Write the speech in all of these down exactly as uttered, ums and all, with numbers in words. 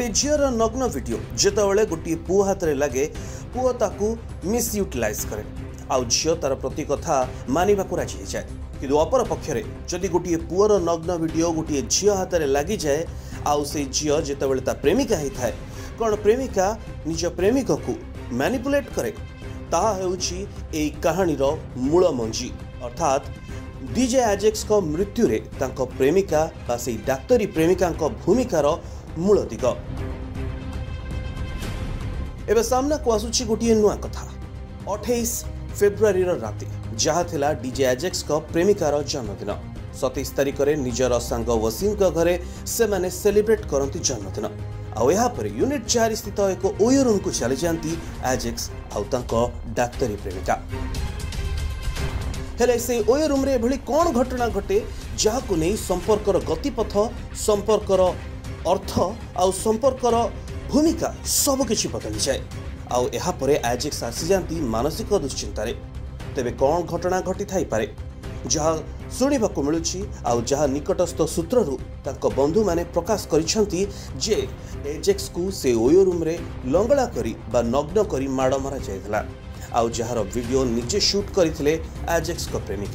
गोटे झीर नग्न वीडियो जितेबाला गोटे पुओ हाथ में लगे पुओ ताकू मिसयूटिलाइज करे आउ झील तार प्रति कथा मानिबा को राजी जाए कि अपर पक्षरे जदि गोटे पुओर नग्न वीडियो गोटे झील हाथ में लगी जाए आउ से झील जितेबाला ता प्रेमिका होता है कौन प्रेमिका निज प्रेमिक को मैनिपुलेट करे ताहा हेउछि एई कहानीर मूल मंजी अर्थात डीजे एजेक्स को मृत्यु रे तांको प्रेमिका बा से डाक्तरी प्रेमिका भूमिकार मूल दिग एवं सामना को आसुछि गोटे नुआ कथा अठाईस फेब्रुआरी राति जहाँ थिला डीजे एजेक्स को प्रेमिकार जन्मदिन सतैश तारिख में निजर सांग वसीम घरे से माने सेलिब्रेट करती जन्मदिन आपर यूनिट चार स्थित एक ओयो रूम को चली जाती एजेक्स आउ तांको डाक्तरी प्रेमिका हेले से ओयो रूम रे एभली कौन घटना घटे जहां नहीं संपर्कर गतिपथ संपर्कर अर्थ आउ संपर्कर भूमिका सबकिछि बदली जाए आउ एहा परे एजेक्स आसी जाती मानसिक दुश्चिंतारे तेबे कौन घटना घटी थाई पारे जहाँ शुणा मिलूँ आउ जहाँ निकटस्थ सूत्रु तांको बंधु माने प्रकाश करिसेंती जे एजेक्स को से ओयो रूम रे लंगड़ा करी बा नग्न करी माड़ मारा जायतिला आउ जहार वीडियो निजे शूट करथिले एजेक्स को प्रेमिका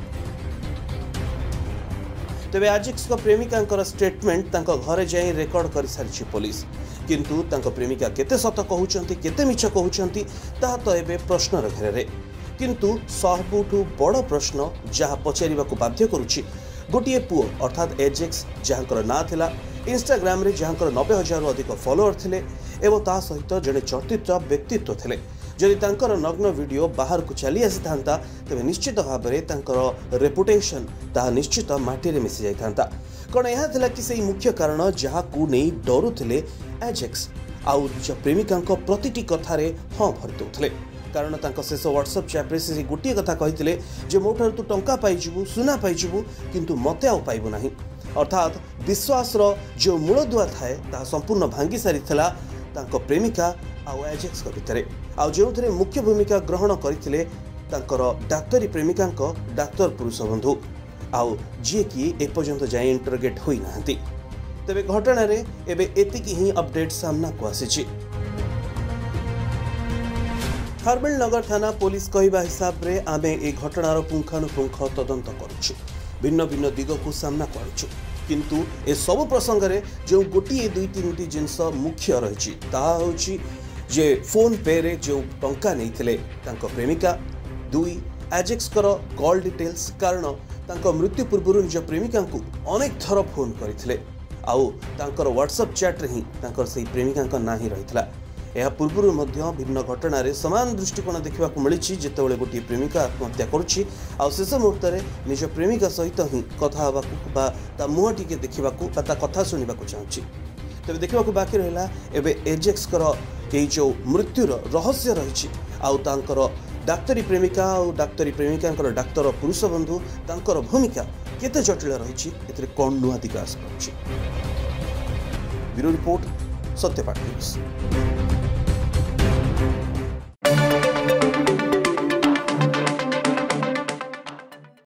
तेबे एजेक्स को प्रेमिका स्टेटमेंट तांको घरे जाई रेकॉर्ड कर सारी पुलिस किंतु तांको प्रेमिका केते सत कहउचंती केते मिछ कहउचंती ता तो एबे प्रश्नर घेरे किंतु सबुठु बड़ प्रश्न जहाँ पचारिबा को बाध्य करुछि गोटे पुओ अर्थात एजेक्स जहाँकर ना थिला इंस्टाग्राम रे जहाँकर नब्बे हजार अधिक फॉलोअर थिले एवं ता सहित जड़े चर्चित व्यक्तित्व थिले जदि तांकर नग्न वीडियो बाहर को चली आसी थांता तबे निश्चित भाव में तांकर रेपुटेशन ता निश्चित माटी रे मिसी जाई थांता कौन यह थिला कि सही मुख्य कारण जहाँ को नहीं डरुथिले एजेक्स आउ प्रेमिका प्रतिटी कथारे हाँ भरी दउथिले कारण तांको शेष व्हाट्सएप चैट रे से गोटे कथा कहिथिले जे मोठार तू टंका पाइजिबु सुना पाइजिबु किंतु मते आउ पाइबु नाही अर्थात विश्वास रो जो मूल दुआ थाए ता संपूर्ण भांगी सारिथिला तांको प्रेमिका आउ एजेक्स को भितरे आउ जोथरे मुख्य भूमिका ग्रहण करथिले तांकर डाक्तरी प्रेमिका डाक्तर पुरुष बंधु आउ जे कि ए पर्यंत जाय इंटरोगेट होई नाहंती तबे घटना रे एबे एतिकी ही अपडेट सामना को आसीछि खारबेल नगर थाना पुलिस कहवा हिसाब रे आमे ए घटनार पुंखानुपुंख तदंत करुछु भिन्न भिन्न दिग को सामना करुछु किंतु ए सब प्रसंग रे जो गोटी दुई तीन जिनस मुख्य रही ताहा होछि जे फोन पे रे जो टंका नैथिले तांको प्रेमिका दुई एजेक्स कर कॉल डिटेल्स कारण तांको मृत्यु पूर्व निज प्रेमिका को अनेक थर फोन करथिले आउ तांकर व्हाट्सएप चैट रे ही तांकर सही प्रेमिका ना ही रहितला यह पूर्व भिन्न घटना रे समान दृष्टिकोण देखा मिली जितेबाला गोटे प्रेमिका आत्महत्या करुच्ची आ शेष मुहूर्त में निज प्रेमिका सहित ही कथा ता मुह टी देखा कथा शुणा चाहूँगी तेज देखा बाकी रहा एवं एजेक्स ये जो मृत्युर रहस्य रही आउर डाक्तरी प्रेमिका और डाक्तरी प्रेमिका डाक्तर पुरुष बंधु तांकर भूमिका केते जटिल रही ए कौन नुआ दिग आस ब्यूरो रिपोर्ट सत्यपाठ न्यूज।